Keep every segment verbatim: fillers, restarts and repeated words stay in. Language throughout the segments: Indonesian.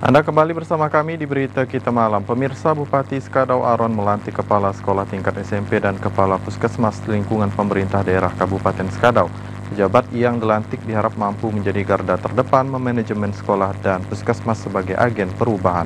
Anda kembali bersama kami di Berita Kita Malam. Pemirsa, Bupati Skadau Aron melantik Kepala Sekolah Tingkat S M P dan Kepala Puskesmas lingkungan pemerintah daerah Kabupaten Skadau. Pejabat yang dilantik diharap mampu menjadi garda terdepan memanajemen sekolah dan puskesmas sebagai agen perubahan.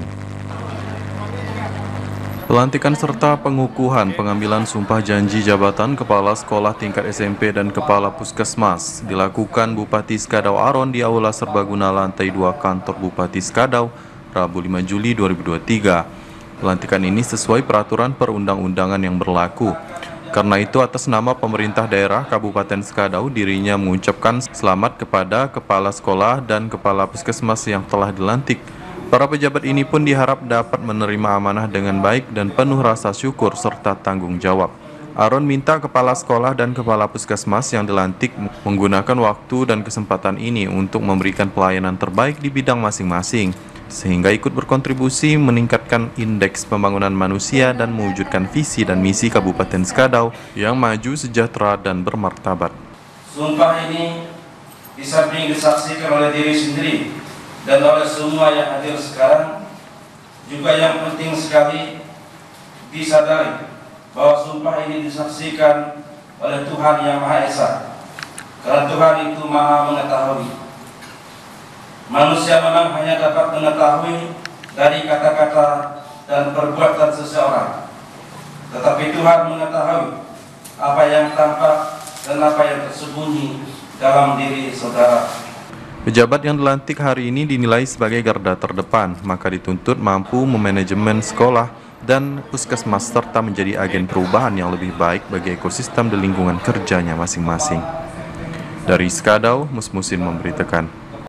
Pelantikan serta pengukuhan pengambilan sumpah janji jabatan Kepala Sekolah Tingkat S M P dan Kepala Puskesmas dilakukan Bupati Skadau Aron di Aula Serbaguna lantai dua kantor Bupati Skadau, Rabu lima Juli dua ribu dua puluh tiga. Pelantikan ini sesuai peraturan perundang-undangan yang berlaku. Karena itu, atas nama pemerintah daerah Kabupaten Skadau, dirinya mengucapkan selamat kepada Kepala Sekolah dan Kepala Puskesmas yang telah dilantik. Para pejabat ini pun diharap dapat menerima amanah dengan baik dan penuh rasa syukur serta tanggung jawab. Aron minta Kepala Sekolah dan Kepala Puskesmas yang dilantik menggunakan waktu dan kesempatan ini untuk memberikan pelayanan terbaik di bidang masing-masing, sehingga ikut berkontribusi meningkatkan indeks pembangunan manusia dan mewujudkan visi dan misi Kabupaten Skadau yang maju, sejahtera, dan bermartabat. Sumpah ini di samping disaksikan oleh diri sendiri dan oleh semua yang hadir sekarang, juga yang penting sekali disadari bahwa sumpah ini disaksikan oleh Tuhan Yang Maha Esa, karena Tuhan itu Maha mengetahui. Manusia memang hanya dapat mengetahui dari kata-kata dan perbuatan seseorang, tetapi Tuhan mengetahui apa yang tampak dan apa yang tersembunyi dalam diri saudara. Pejabat yang dilantik hari ini dinilai sebagai garda terdepan, maka dituntut mampu memanajemen sekolah dan puskesmas serta menjadi agen perubahan yang lebih baik bagi ekosistem di lingkungan kerjanya masing-masing. Dari Skadau, Musmusin memberitakan.